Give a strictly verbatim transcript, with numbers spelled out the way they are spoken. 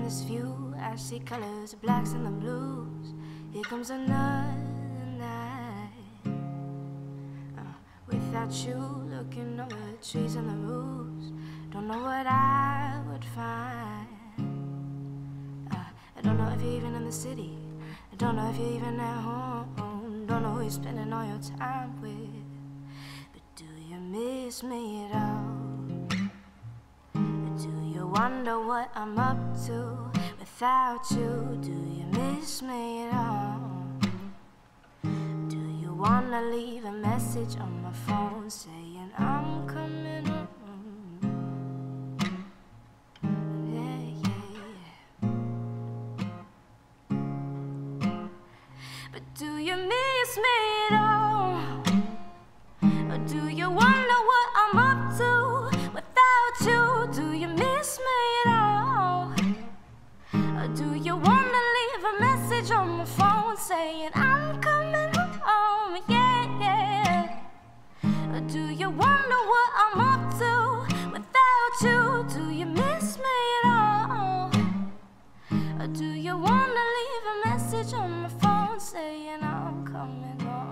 from this view. I see colors, the blacks and the blues. Here comes another night uh, without you, looking over the trees and the roofs. Don't know what I would find. uh, I don't know if you're even in the city. I don't know if you're even at home. Don't know who you're spending all your time with. But do you miss me at all? Do you wonder what I'm up to without you? Do you miss me at all? Do you wanna leave a message on my phone saying I'm coming home? Yeah, yeah, yeah. But do you miss me at all? Or do you wonder what I'm up to without you? Do you miss me at all? Or do you wanna leave a message on my phone saying I'm coming home? Yeah, yeah. Or do you wonder what I'm up to without you? Do you miss me at all? Or do you wanna leave a message on my phone saying I'm coming home?